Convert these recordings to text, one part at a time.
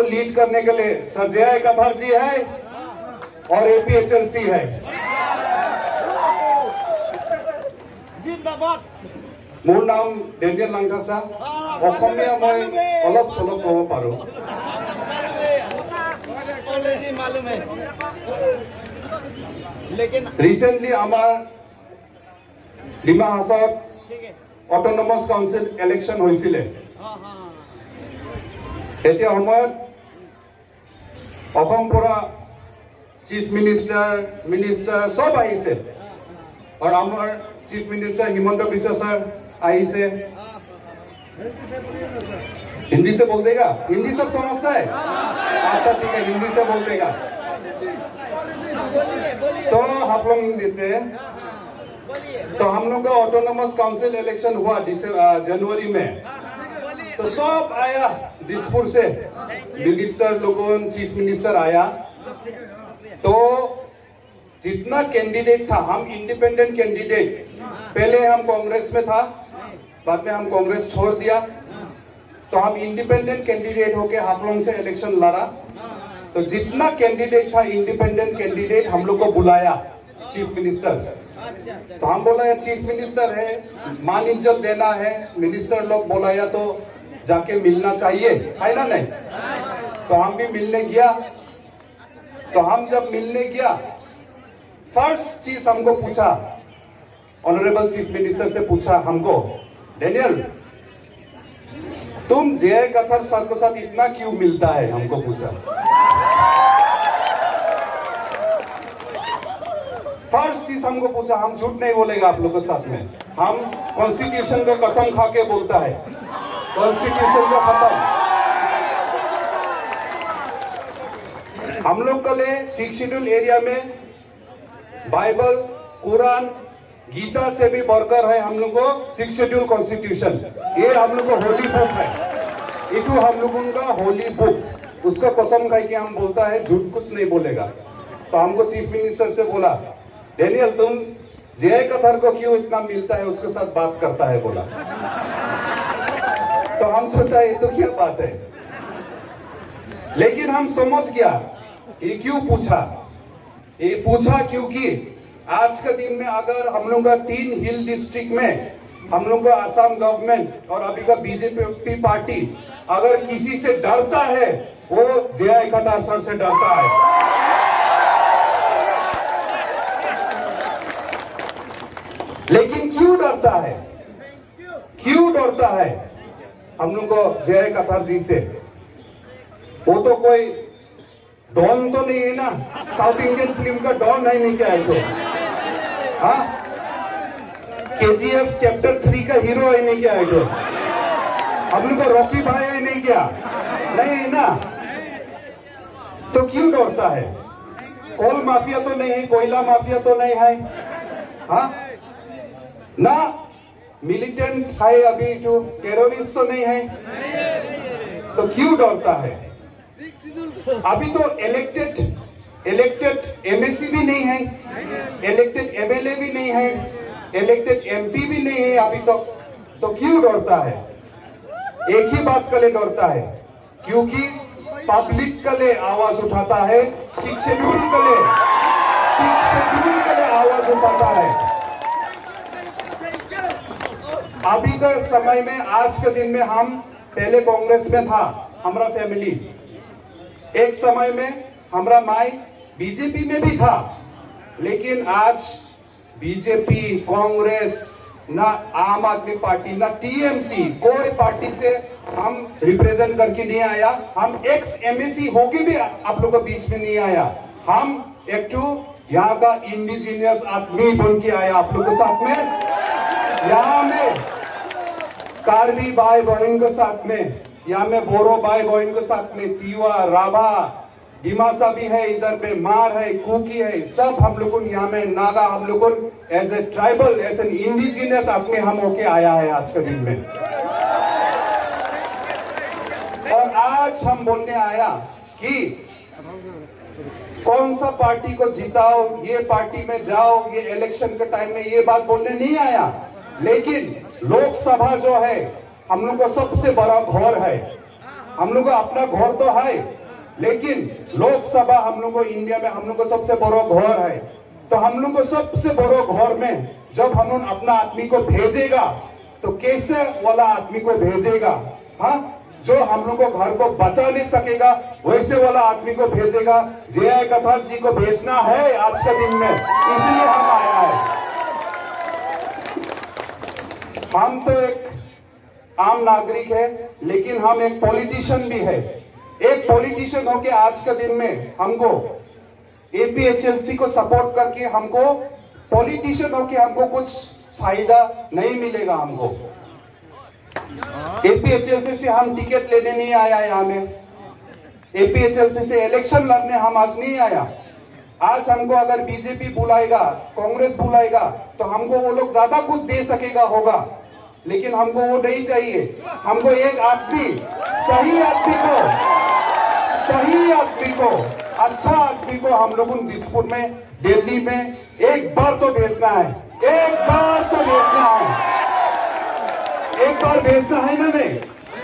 Lead करने के लिए सर जय कथर जी है और APHLC है। मोर नाम डेनियल लांकासा। অসমীয়া মই অলপ চলপ ক'ব পাৰো। रिसेंटली आमार डिमा हासात ऑटोनोमस काउंसिल इलेक्शन होइसिले। एतिया সময়ত অসম পৰা चीफ मिनिस्टर सब आइसे और आमार chief minister Himanta Biswa sir आइसे। हिंदी से बोल देगा? हिंदी सब समझता है? अच्छा ठीक है, हिंदी से बोल देगा। तो आप लोग हिंदी से, तो हम लोग का ऑटोनोमस काउंसिल इलेक्शन हुआ जनवरी में। तो सब आया दिसपुर से, मिनिस्टर लोगों, चीफ मिनिस्टर आया। तो जितना कैंडिडेट था, हम इंडिपेंडेंट कैंडिडेट, पहले हम कांग्रेस में था, बाद में हम कांग्रेस छोड़ दिया, तो हम इंडिपेंडेंट कैंडिडेट होके हाफलोंग से इलेक्शन लड़ा। तो जितना कैंडिडेट था इंडिपेंडेंट कैंडिडेट हम लोग को बुलाया चीफ मिनिस्टर। तो हम बोला चीफ मिनिस्टर है, मान इज्जत देना है, मिनिस्टर लोग बुलाया तो जाके मिलना चाहिए, है ना नहीं? तो हम भी मिलने गया। तो हम जब मिलने गया, फर्स्ट चीज हमको पूछा, ऑनरेबल चीफ मिनिस्टर से पूछा हमको, डेनियल तुम जय कथर सर के साथ इतना क्यों मिलता है, हमको पूछा। फर्स्ट चीज हमको पूछा, हम झूठ नहीं बोलेगा आप लोगों के साथ में, हम कॉन्स्टिट्यूशन का कसम खा के बोलता है, कॉन्स्टिट्यूशन का खत्म। हम लोग के लिए 6 शेड्यूल एरिया में बाइबल, कुरान, गीता से भी बढ़कर है हम लोग को 6 शेड्यूल कॉन्स्टिट्यूशन। ये हम लोग को होली बुक है, ये तो हम लोगों का होली बुक, उसका कसम खाई के हम बोलता है, झूठ कुछ नहीं बोलेगा। तो हमको चीफ मिनिस्टर से बोला, डेनियल तुम जय कथर को क्यों इतना मिलता है, उसके साथ बात करता है, बोला। तो हम सोचा ये तो क्या बात है, लेकिन हम समझ गया ये क्यों पूछा। ये पूछा क्योंकि आज के दिन में अगर हम लोग का 3 हिल डिस्ट्रिक्ट में हम लोग का आसाम गवर्नमेंट और अभी का बीजेपी पार्टी अगर किसी से डरता है, वो जय कथर सर से डरता है। लेकिन क्यों डरता है, क्यों डरता है हम लोग को जय कथर जी से? वो तो कोई डॉन तो नहीं है ना, साउथ इंडियन फिल्म का डॉन है नहीं क्या है? तो हाँ, KGF चैप्टर 3 का हीरो है नहीं क्या है? तो हम लोग को रॉकी भाई है नहीं क्या? नहीं है ना, तो क्यों डरता है? कोल माफिया तो नहीं है, कोयला माफिया तो नहीं है, हाँ ना, मिलिटेंट है अभी जो टेररिस्ट तो नहीं है, तो क्यों डरता है? अभी तो इलेक्टेड MSC भी नहीं है, इलेक्टेड MLA भी नहीं है, इलेक्टेड MP भी नहीं है अभी तक, तो क्यों डरता है? एक ही बात के लिए डरता है, क्योंकि पब्लिक के लिए आवाज उठाता है, 6 शेड्यूल के लिए आवाज उठाता है। अभी के समय में, आज के दिन में, हम पहले कांग्रेस में था हमारा फैमिली, एक समय में हमारा माई बीजेपी में भी था, लेकिन आज बीजेपी, कांग्रेस, ना आम आदमी पार्टी, ना TMC, कोई पार्टी से हम रिप्रेजेंट करके नहीं आया। हम एक्स MSC होके भी आप लोगों के बीच में नहीं आया। हम एक यहाँ का इंडिजीनियस आदमी बन के आया आप लोगों के साथ में। यहाँ में कार्बी भाई बहन के साथ में, यहाँ में बोरो भाई बहन के साथ में, तिवा, राभा, डिमासा भी है, इधर में मार है, कुकी है, सब हम लोगों यहाँ में नागा, हम लोगों as a tribal, as an indigenous आदमी हम होके आया है आज के दिन में। और आज हम बोलने आया कि कौन सा पार्टी को जिताओ, ये पार्टी में जाओ, ये इलेक्शन के टाइम में ये बात बोलने नहीं आया। लेकिन लोकसभा जो है हम लोग को सबसे बड़ा घर है, हम लोग को अपना घर तो है, लेकिन लोकसभा हम लोग को इंडिया में हम लोग को सबसे बड़ा घर है। तो हम लोग को सबसे बड़ा घर में जब हम लोग अपना आदमी को भेजेगा तो कैसे वाला आदमी को भेजेगा? हाँ, जो हम लोग को घर को बचा नहीं सकेगा वैसे वाला आदमी को भेजेगा। जय कथर जी को भेजना है आज के दिन में, इसलिए हम आया है। हम तो एक आम नागरिक है, लेकिन हम एक पॉलिटिशियन भी है। एक पॉलिटिशियन होके आज के दिन में हमको एपीएचएलसी को सपोर्ट करके हमको पॉलिटिशियन होके हमको कुछ फायदा नहीं मिलेगा। हमको एपीएचएलसी से हम टिकट लेने नहीं आया यहाँ में, एपीएचएलसी से इलेक्शन लड़ने हम आज नहीं आया। आज हमको अगर बीजेपी बुलाएगा, कांग्रेस बुलाएगा तो हमको वो लोग ज्यादा कुछ दे सकेगा होगा, लेकिन हमको वो नहीं चाहिए। हमको एक आदमी, सही आदमी को, अच्छा आदमी को हम लोग दिसपुर में, दिल्ली में एक बार तो भेजना है, एक बार तो भेजना है, एक बार भेजना है ना? नहीं,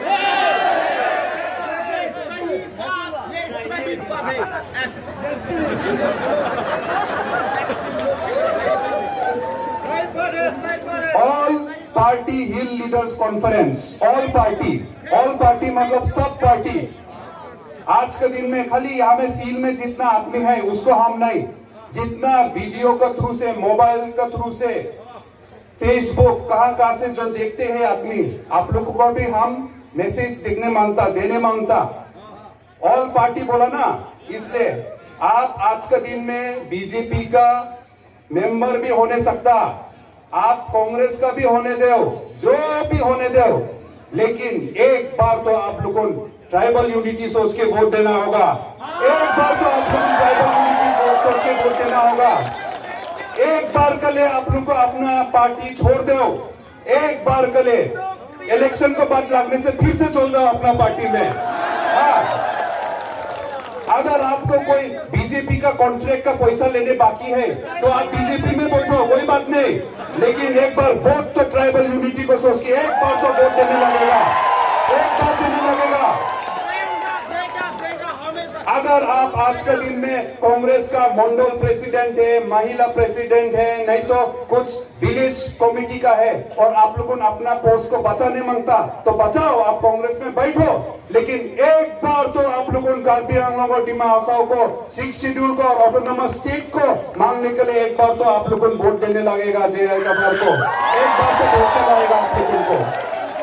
all party hill leaders conference, all party मतलब सब पार्टी। आज के दिन में खाली यहाँ में फील्ड में जितना आदमी है उसको हम नहीं, जितना वीडियो के थ्रू से, मोबाइल के थ्रू से, फेसबुक कहाँ से जो देखते हैं आदमी, आप लोगों को भी हम मैसेज देने मांगता। ऑल पार्टी बोला ना, इसलिए आप आज के दिन में बीजेपी का मेंबर भी होने सकता, आप कांग्रेस का भी होने दो, जो भी होने दो, लेकिन एक बार तो आप लोगों को ट्राइबल यूनिटी सोच के वोट देना होगा। एक बार तो आप लोगों को ट्राइबल यूनिटी सोच के वोट देना होगा। एक बार के लिए आप लोग को अपना पार्टी छोड़ दो, एक बार के लिए इलेक्शन को बाद लगने से फिर से चल जाओ अपना पार्टी में। हाँ, अगर आपको कोई बीजेपी का कॉन्ट्रैक्ट का पैसा लेने बाकी है तो आप बीजेपी में बैठो, कोई बात नहीं, लेकिन एक बार वोट तो ट्राइबल यूनिटी को सोच के एक बार तो वोट देने लगेगा, एक बार देने लगेगा। अगर आप आज के दिन में कांग्रेस का मंडल प्रेसिडेंट है, महिला प्रेसिडेंट है, नहीं तो कुछ विलेज कमेटी का है और आप लोगों ने अपना पोस्ट को बचाने मांगता तो बचाओ, आप कांग्रेस में बैठो, लेकिन एक बार तो आप लोगों ने कार्बी आंगलों और डिमा हसाओ को, 6 शेड्यूल को और ऑटोनोमस स्टेट को मांगने के लिए एक बार तो आप लोगों को वोट देने लगेगा। जय कपूर को एक बार तो वोट देने लगेगा आप लोगों को,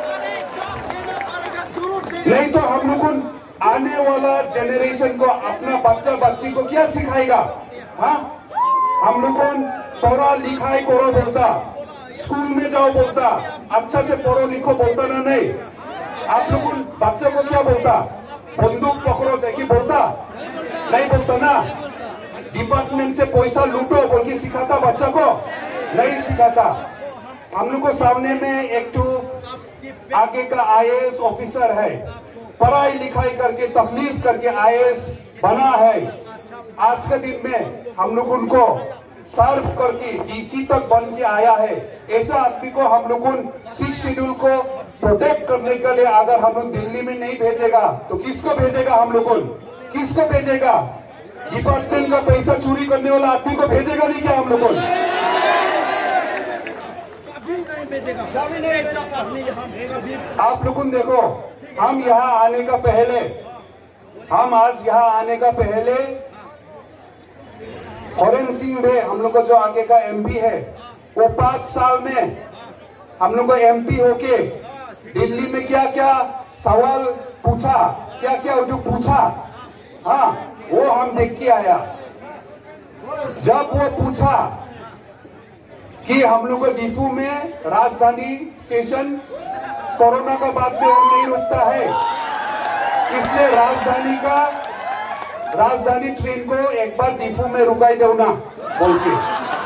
नहीं तो हम लोगों आने वाला जेनरेशन को, अपना बच्चा बच्ची को क्या सिखाएगा? हाँ, हम लोगों पढ़ा लिखाई करो बोलता, स्कूल में जाओ बोलता, अच्छा से पढ़ो लिखो बोलता ना? नहीं, आप लोगों बच्चे को क्या बोलता? बंदूक पकड़ो देखी बोलता? नहीं बोलता ना। डिपार्टमेंट से पैसा लूटो बोल के सिखाता बच्चा को? नहीं सिखाता। हम लोग को सामने में एक तो आगे का आईएएस ऑफिसर है, पढ़ाई लिखाई करके तकलीफ करके आईएएस बना है। आज के दिन में हम लोग उनको सर्व करके डीसी तक बन के आया है। ऐसा आदमी को हम लोग 6 शेड्यूल को प्रोटेक्ट करने के लिए अगर हम लोग दिल्ली में नहीं भेजेगा तो किसको भेजेगा? हम लोग किसको भेजेगा? डिपार्टमेंट का पैसा चोरी करने वाला आदमी को भेजेगा नहीं क्या हम लोग? आप लोगों देखो, हम यहाँ आने का पहले, हम आज यहाँ आने का पहले हरेन सिंह भे हम लोग का जो आगे का एमपी है, वो 5 साल में हम लोग को एमपी होके दिल्ली में क्या क्या सवाल पूछा, क्या क्या जो पूछा, हाँ वो हम देख के आया। जब वो पूछा कि हम लोग को डिपू में राजधानी स्टेशन कोरोना का बाद में और नहीं रुकता है, इसलिए राजधानी ट्रेन को एक बार डिपू में रुकाई दो ना बोल के।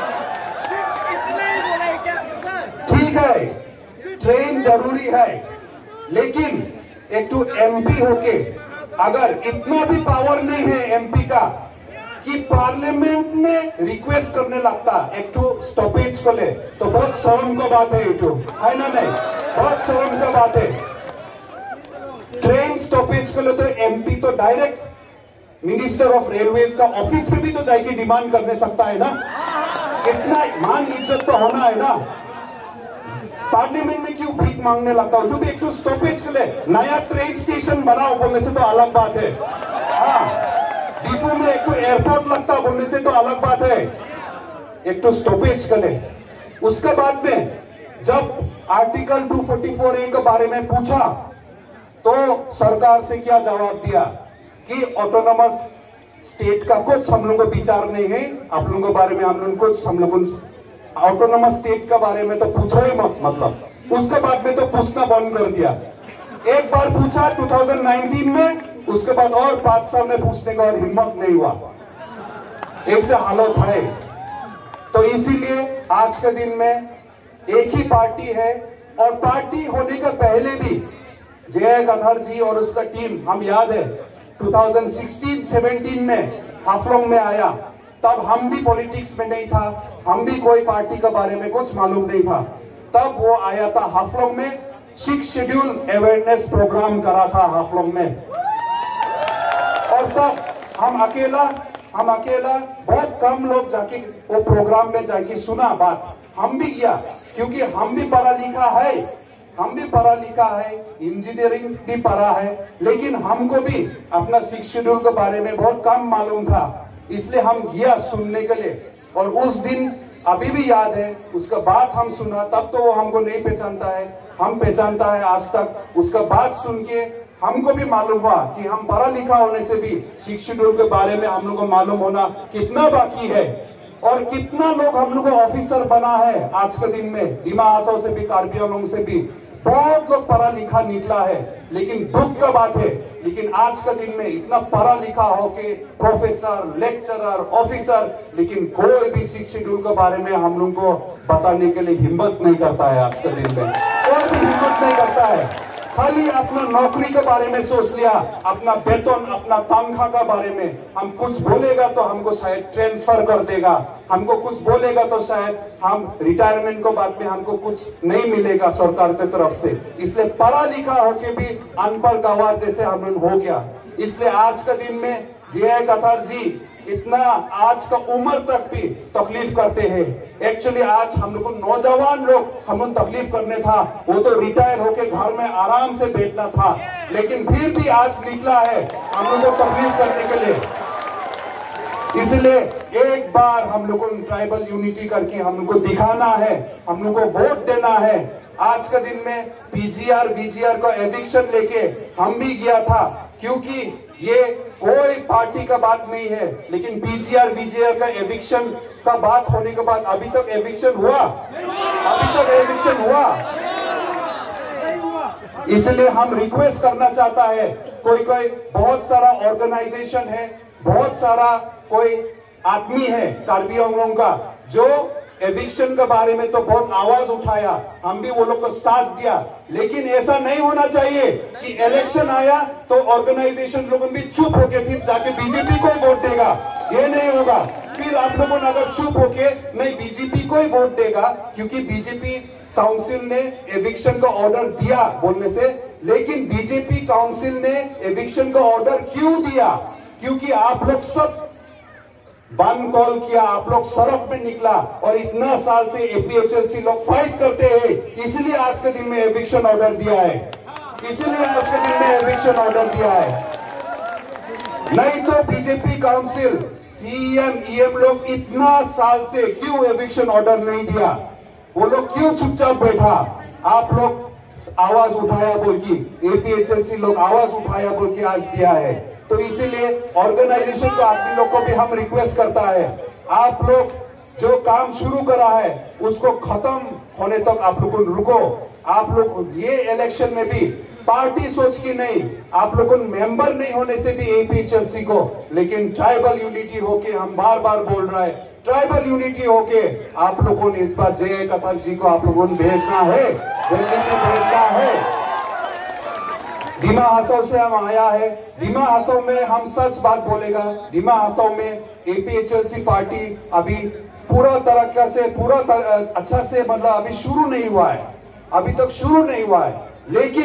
ठीक है, ट्रेन जरूरी है, लेकिन एक तो एमपी होके अगर इतना भी पावर नहीं है एमपी का कि पार्लियामेंट में रिक्वेस्ट करने लगता एक तो स्टॉपेज को ले, तो बहुत शर्म का बात है, है ना? नहीं, बहुत शर्म का बात है। ट्रेन स्टॉपेज के लिए तो एमपी तो डायरेक्ट मिनिस्टर ऑफ रेलवेज का ऑफिस में भी तो जाके डिमांड करने सकता है ना। इतना मान इज्जत तो होना है ना। पार्लियामेंट में क्यों भीख मांगने लगता हो? जो भी एक तो स्टॉपेज के लिए नया ट्रेन स्टेशन बनाओ बोलने से तो अलग बात है। हाँ, डिपो में एक तो एयरपोर्ट लगता बोलने से तो अलग बात है, एक तो स्टॉपेज के लिए। उसके बाद में जब आर्टिकल 244A के बारे में पूछा तो सरकार से क्या जवाब दिया कि ऑटोनोमस स्टेट का कुछ हम लोगों को विचार नहीं है, आप लोगों के बारे में हम लोग कुछ हम लोगों ऑटोनोमस स्टेट के बारे में तो पूछो ही मत। मतलब उसके बाद में तो पूछना बंद कर दिया। एक बार पूछा 2019 में, उसके बाद और 5 साल में पूछने का और हिम्मत नहीं हुआ। ऐसे हालत है। तो इसीलिए आज के दिन में एक ही पार्टी है, और पार्टी होने के पहले भी जय गधर जी और उसका टीम, हम याद है 2016-17 में हाफलोंग में आया, तब हम भी पॉलिटिक्स में नहीं था, हम भी कोई पार्टी के बारे में कुछ मालूम नहीं था। तब वो आया था हाफलोंग में, 6 शेड्यूल अवेयरनेस प्रोग्राम करा था हाफलोंग में, और तब हम अकेला बहुत कम लोग जाके वो प्रोग्राम में जाके सुना बात। हम भी किया क्योंकि हम भी पढ़ा लिखा है, इंजीनियरिंग भी पढ़ा है, लेकिन हमको भी अपना 6 शेड्यूल के बारे में बहुत कम मालूम था, इसलिए हम गया सुनने के लिए। और उस दिन अभी भी याद है, उसका बात हम सुना, तब तो वो हमको नहीं पहचानता है, हम पहचानता है आज तक। उसका बात सुन के हमको भी मालूम हुआ कि हम पढ़ा लिखा होने से भी 6 शेड्यूल के बारे में हम लोग को मालूम होना कितना बाकी है, और कितना लोग हम लोग को ऑफिसर बना है आज के दिन में। दिमा हासों से भी, कार्बी आंगलोंग से भी बहुत लोग पढ़ा लिखा निकला है, लेकिन दुख का बात है, लेकिन आज के दिन में इतना पढ़ा लिखा होके प्रोफेसर, लेक्चरर, ऑफिसर, लेकिन कोई भी 6 शेड्यूल के बारे में हम लोग को बताने के लिए हिम्मत नहीं करता है। आज के दिन में कोई भी हिम्मत नहीं करता है। खाली अपना नौकरी के बारे में सोच लिया, अपना वेतन, अपना तनख्वाह के बारे में। हम कुछ बोलेगा तो हमको शायद ट्रांसफर कर देगा, हमको कुछ बोलेगा तो शायद हम रिटायरमेंट को बाद में हमको कुछ नहीं मिलेगा सरकार की तरफ से। इसलिए पढ़ा लिखा होके भी अनपढ़ गवार जैसे हम लोग हो गया। इसलिए आज के दिन में जय कथर जी इतना आज का उम्र तक भी तकलीफ करते हैं। एक्चुअली आज हम लोग नौजवान लोग हम लोग तकलीफ करने था, वो तो रिटायर होके घर में आराम से बैठना था, लेकिन फिर भी आज निकला है हम लोग को तकलीफ करने के लिए। इसलिए एक बार हम लोगों को ट्राइबल यूनिटी करके हम लोग को दिखाना है, हम लोग को वोट देना है। आज के दिन में पीजीआर बीजीआर को एविक्शन लेके हम भी गया था, क्योंकि ये कोई पार्टी का बात नहीं है, लेकिन पीजीआर बीजीआर का एविक्शन का बात होने के बाद अभी तक एविक्शन हुआ? अभी तक एविक्शन हुआ? इसलिए हम रिक्वेस्ट करना चाहता है, कोई बहुत सारा ऑर्गेनाइजेशन है, बहुत सारा कोई आदमी है कार्बी आंगलोंग का, जो एविक्शन के बारे में तो बहुत आवाज उठाया, हम भी वो लोग को साथ दिया, लेकिन ऐसा नहीं होना चाहिए कि इलेक्शन आया तो ऑर्गेनाइजेशन लोग भी चुप होके फिर जाके बीजेपी को वोट देगा। ये नहीं होगा। फिर आप लोगों ने अगर चुप होके नहीं बीजेपी को ही वोट देगा, क्योंकि बीजेपी काउंसिल ने एविक्शन का ऑर्डर दिया बोलने से, लेकिन बीजेपी काउंसिल ने एविक्शन का ऑर्डर क्यों दिया? क्योंकि आप लोग सब बंद कॉल किया, आप लोग सड़क पे निकला, और इतना साल से एपीएचएलसी लोग फाइट करते हैं, इसलिए आज के दिन में एविक्शन ऑर्डर दिया है, इसलिए आज के दिन में एविक्शन ऑर्डर दिया है। नहीं तो बीजेपी काउंसिल, सीएम ईएम लोग इतना साल से क्यों एविक्शन ऑर्डर नहीं दिया? वो लोग क्यों चुपचाप बैठा? आप लोग आवाज उठाया बोल के, एपीएचएलसी लोग आवाज उठाया बोल के आज दिया है। तो इसीलिए ऑर्गेनाइजेशन को आदमी लोग को भी हम रिक्वेस्ट करता है, आप लोग जो काम शुरू करा है उसको खत्म होने तक आप लोग रुको। आप लोग ये इलेक्शन में भी पार्टी सोच के नहीं, आप लोगों मेंबर नहीं होने से भी एपीएचएलसी को, लेकिन ट्राइबल यूनिटी होके हम बार बार बोल रहा है, ट्राइबल यूनिटी होके आप लोगों ने इस बार जय कथर जी को आप लोगों ने भेजना है, दिल्ली में भेजना है। दिमा हासों से हम आया है, दिमा हासों में हम सच बात बोलेगा। दिमा हासों में एपीएचएलसी पार्टी अभी पूरा तरीका से अच्छा से मतलब अभी शुरू नहीं हुआ है, अभी तक शुरू नहीं हुआ है, लेकिन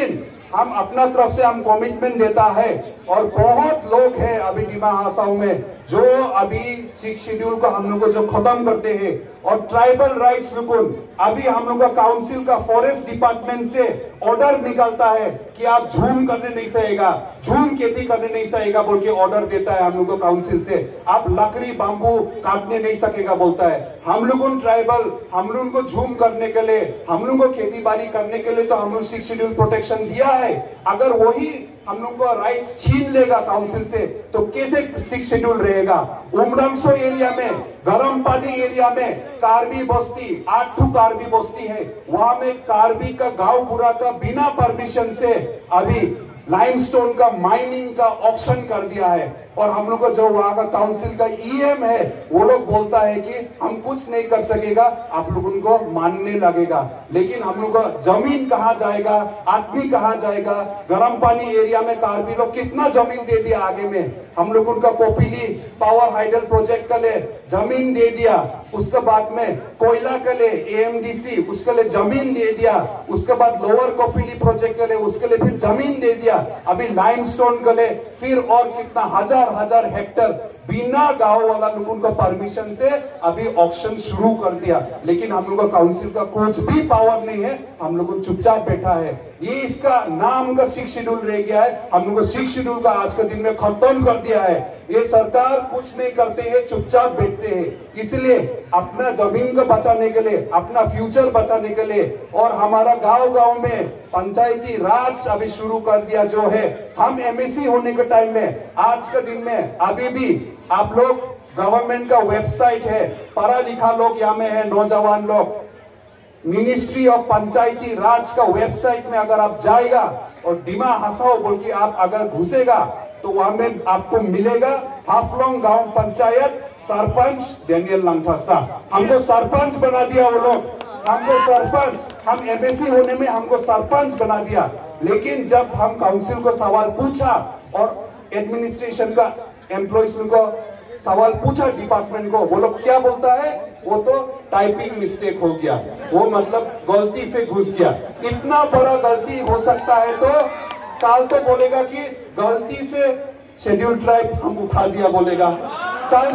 हम अपना तरफ से हम कमिटमेंट देता है और बहुत लोग हैं अभी डिमा हासाओ में जो अभी 6 शेड्यूल को हम लोग को जो खत्म करते हैं और ट्राइबल राइट्स बिल्कुल अभी हम लोग का काउंसिल का फॉरेस्ट डिपार्टमेंट से ऑर्डर निकलता है कि आप झूम करने नहीं सहेगा, झूम खेती करने नहीं सहेगा बोल के ऑर्डर देता है हम लोग को काउंसिल से। आप लकड़ी बांबू काटने नहीं सकेगा बोलता है। हम लोग ट्राइबल हम लोग को झूम करने के लिए हम लोग को खेती बाड़ी करने के लिए तो हम लोग 6 शेड्यूल प्रोटेक्शन दिया है। अगर वही हम लोग को राइट्स छीन लेगा काउंसिल से तो कैसे 6 शेड्यूल रहेगा। उमरमसो एरिया में गरम पानी एरिया में कार्बी बस्ती 8 कार्बी बस्ती है, वहां में कार्बी का गांव पूरा का बिना परमिशन से अभी लाइमस्टोन का माइनिंग का ऑप्शन कर दिया है। और हम लोग को जो वहां का काउंसिल का ईएम है वो लोग बोलता है कि हम कुछ नहीं कर सकेगा, आप लोग उनको मानने लगेगा। लेकिन हम लोग का जमीन कहाँ जाएगा, आदमी कहाँ जाएगा। गर्म पानी एरिया में कार्बी लोग कितना जमीन दे दिया, आगे में हम लोग उनका कोपिली पावर हाइडल प्रोजेक्ट के लिए जमीन दे दिया, उसके बाद में कोयला के लिए एएमडीसी उसके लिए जमीन दे दिया, उसके बाद लोअर कोपिली प्रोजेक्ट के लिए उसके लिए फिर जमीन दे दिया, अभी लाइमस्टोन के लिए फिर और कितना हजार हेक्टर बिना गांव वाला लोगों का परमिशन से अभी ऑक्शन शुरू कर दिया। लेकिन हम लोग का काउंसिल का कुछ भी पावर नहीं है, हम लोग चुपचाप बैठा है। ये इसका नाम का 6 शेड्यूल रह गया है, हम लोग को 6 शेड्यूल का आज के दिन में खत्म कर दिया है। ये सरकार कुछ नहीं करते हैं, चुपचाप बैठते हैं। इसलिए अपना जमीन को बचाने के लिए, अपना फ्यूचर बचाने के लिए और हमारा गांव में पंचायती राज अभी शुरू कर दिया जो है। हम एमएससी होने के टाइम में आज के दिन में अभी भी आप लोग गवर्नमेंट का वेबसाइट है, पढ़ा लिखा लोग यहाँ में है, नौजवान लोग, मिनिस्ट्री ऑफ पंचायती राज का वेबसाइट में अगर आप जाएगा और डिमा हासाओ बोल के आप अगर घुसेगा तो वहां में आपको मिलेगा हाफलोंग गांव पंचायत सरपंच डेनियल लंगथासा। हमको सरपंच बना दिया वो लोग, हमको सरपंच, हम एमएससी होने में हमको सरपंच बना दिया। लेकिन जब हम काउंसिल को सवाल पूछा और एडमिनिस्ट्रेशन का एम्प्लॉइज को सवाल पूछा डिपार्टमेंट को, वो लोग क्या बोलता है, वो तो टाइपिंग मिस्टेक हो गया, वो मतलब गलती से घुस गया। इतना बड़ा गलती हो सकता है तो काल तो बोलेगा कि गलती से शेड्यूल ट्राइब हम उठा दिया बोलेगा, कल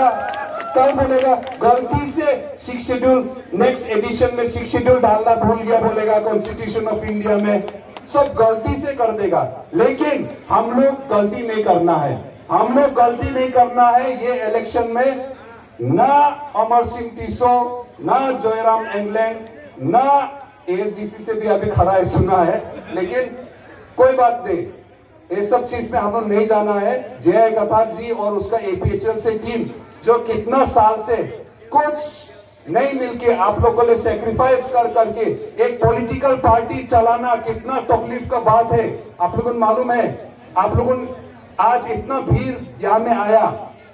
बोलेगा गलती से 6 शेड्यूल नेक्स्ट एडिशन में 6 शेड्यूल डालना भूल गया बोलेगा कॉन्स्टिट्यूशन ऑफ इंडिया में, सब गलती से कर देगा। लेकिन हम लोग गलती नहीं करना है, हम लोग गलती नहीं करना है। ये इलेक्शन में ना अमर सिंह तीसो, ना जयराम एंगलैंड, ना एएसडीसी से भी अभी खड़ा है सुना है, लेकिन कोई बात नहीं, ये सब चीज में हम लोग नहीं जाना है। जय कथार जी और उसका एपीएचएल से टीम जो कितना साल से कुछ नहीं मिलके आप लोगों ने सेक्रीफाइस कर करके एक पॉलिटिकल पार्टी चलाना कितना तकलीफ का बात है। आप लोगों को मालूम है, आप लोगों आज इतना भीड़ यहाँ में आया,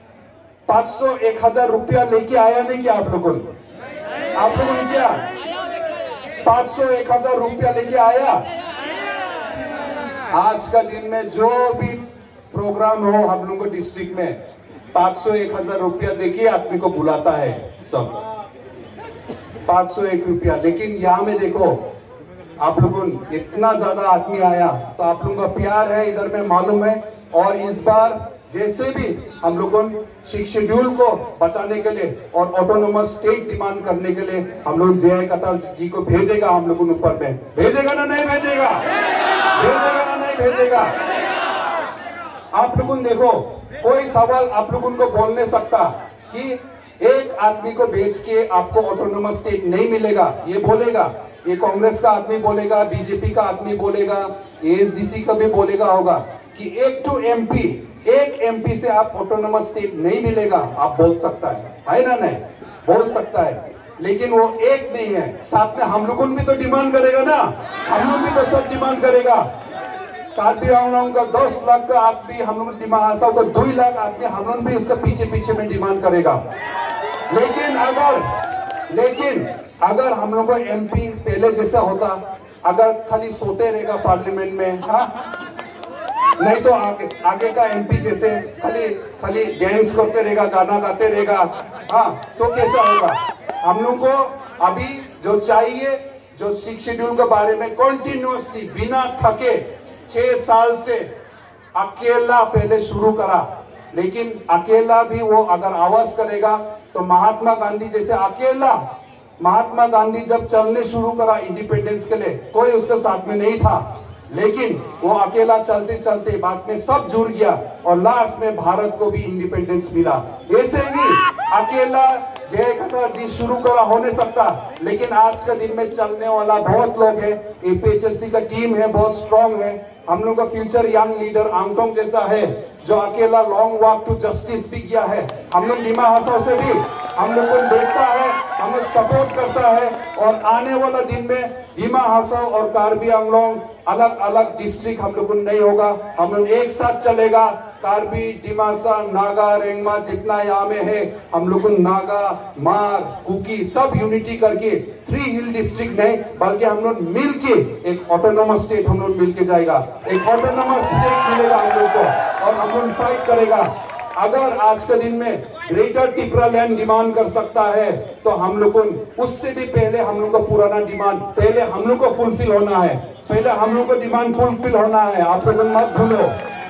500-1000 रुपया लेके आया नहीं क्या आप लोगों ने क्या 500-1000 रुपया लेके आया? आज का दिन में जो भी प्रोग्राम हो हम लोगों को डिस्ट्रिक्ट में 500-1000 रुपया देखिए आदमी को बुलाता है, सब 501 रुपया। लेकिन यहाँ में देखो आप लोगों इतना ज्यादा आदमी आया तो आप लोगों का प्यार है इधर में मालूम है। और इस बार जैसे भी हम लोगों 6 शेड्यूल को बचाने के लिए और ऑटोनोमस स्टेट डिमांड करने के लिए हम लोग जय कतार जी को भेजेगा, हम लोगों ऊपर में भेजेगा ना नहीं भेजेगा, भेजेगा ना नहीं भेजेगा। आप लोगों देखो कोई सवाल आप लोगों को बोल नहीं सकता कि एक आदमी को भेज के आपको ऑटोनोमस स्टेट नहीं मिलेगा, ये बोलेगा, ये कांग्रेस का आदमी बोलेगा, बीजेपी का आदमी बोलेगा, एएसडीसी का भी बोलेगा होगा कि एक एमपी से आप ऑटोनोमस स्टेट नहीं मिलेगा, आप बोल सकता है ना, नहीं बोल सकता है। लेकिन वो एक नहीं है, साथ में हम लोगों भी तो डिमांड करेगा ना, हम लोग भी तो सब डिमांड करेगा। कार्बी आंगलों का 10 लाख का आदमी, हम लोग डिमांड का 2 लाख आदमी, हम लोग भी उसका पीछे में डिमांड करेगा। लेकिन अगर हम लोग को एमपी पहले जैसा होता, अगर खाली सोते रहेगा पार्लियामेंट में, हाँ नहीं तो आगे का एमपी जैसे खाली डांस करते रहेगा, गाना गाते रहेगा, हाँ तो कैसा होगा। हम लोग को अभी जो चाहिए, जो 6 शेड्यूल के बारे में कंटिन्यूअसली बिना थके 6 साल से अकेला पहले शुरू करा, लेकिन अकेला भी वो अगर आवाज करेगा तो महात्मा गांधी जैसे अकेला, महात्मा गांधी जब चलने शुरू करा इंडिपेंडेंस के लिए कोई उसके साथ में नहीं था, लेकिन वो अकेला चलते चलते बाद में सब जुड़ गया और लास्ट में भारत को भी इंडिपेंडेंस मिला। ऐसे ही अकेला जय कतर जी शुरू करा हो नहीं सकता, लेकिन आज के दिन में चलने वाला बहुत लोग है। एपीएचएलसी का टीम है, बहुत स्ट्रांग है। हम लोग का फ्यूचर यंग लीडर आंगटोंग जैसा है जो अकेला लॉन्ग वॉक टू जस्टिस भी किया है। हम लोग डिमा हासाओ से भी हम लोग को देखता है, हम लोग सपोर्ट करता है और आने वाला दिन में डिमा हासाओ और कार्बी आंगलोंग अलग अलग डिस्ट्रिक्ट हम लोग को नहीं होगा, हम लोग एक साथ चलेगा। कार्बी, डिमासा, नागा, रेंगमा जितना यहाँ में है हम लोग नागा, मार, कुकी सब यूनिटी करके 3 हिल डिस्ट्रिक्ट नहीं बल्कि हम लोग मिल के एक ऑटोनोमस स्टेट हम लोग मिल के जाएगा, एक ऑटोनोमस स्टेट मिलेगा हम लोग को और हम लोग फाइट करेगा। अगर आज के दिन में ग्रेटर टिपरा लैंड डिमांड कर सकता है तो हम लोग को उससे भी पहले हम लोग का पुराना डिमांड पहले हम लोग को फुलफिल होना है, पहले हम लोग को डिमांड फुलफिल होना है, आप लोग मत भूलो।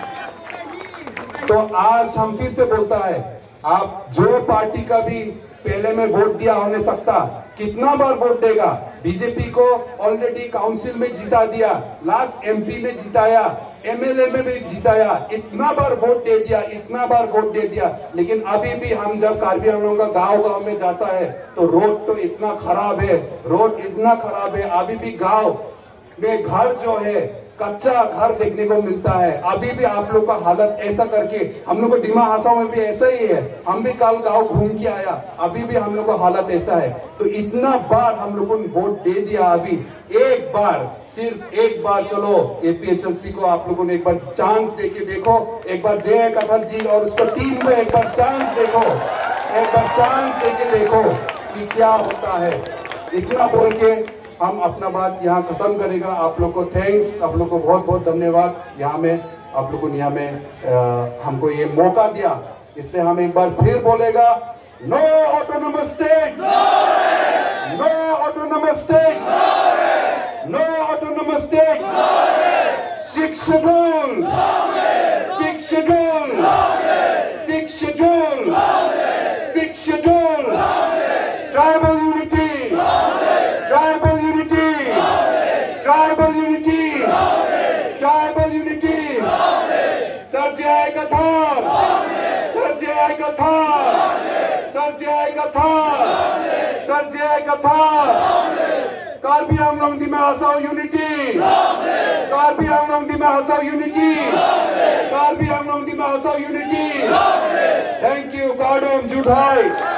तो आज हम फिर से बोलता है, आप जो पार्टी का भी पहले में वोट दिया हो नहीं सकता, कितना बार वोट देगा? बीजेपी को ऑलरेडी काउंसिल में जिता दिया, लास्ट एमपी में जिताया, एमएलए में भी जिताया, इतना बार वोट दे दिया, इतना बार वोट दे दिया, लेकिन अभी भी हम जब कार्बी आंगलोंग का गांव में जाता है तो रोड तो इतना खराब है, रोड इतना खराब है, अभी भी गांव में घर जो है कच्चा घर देखने को मिलता है। अभी भी आप लोग का हालत ऐसा करके हम लोग को डिमा हासाओ में भी ऐसा ही है, हम भी कल गांव घूम के आया, अभी भी हम लोग का हालत ऐसा है। तो इतना बार हम लोगों ने वोट दे दिया, अभी एक बार, सिर्फ एक बार चलो एपीएचएलसी को आप लोगों ने एक बार चांस देके देखो, एक बार जय कतर जी और उसका टीम को एक बार चांस देखो, एक बार चांस देके देखो कि क्या होता है। इतना बोल के हम अपना बात यहाँ खत्म करेगा। आप लोग को थैंक्स, आप लोग को बहुत बहुत धन्यवाद। यहाँ में आप लोगों ने यहाँ में हमको ये मौका दिया, इसलिए हम एक बार फिर बोलेगा, no autonomous state, no autonomous state, no autonomous state, 6 schedule, 6 schedule, 6 schedule, 6 schedule, tribal unity, tribal unity, tribal unity, tribal unity. Sir जय कथार, सर जय कथार, सर जय कथार, सर जय कथार। Karbi Anglong Dima Hasao unity, Karbi Anglong Dima Hasao unity, Karbi Anglong Dima Hasao unity. Thank you, गार्डन जुड़ाई।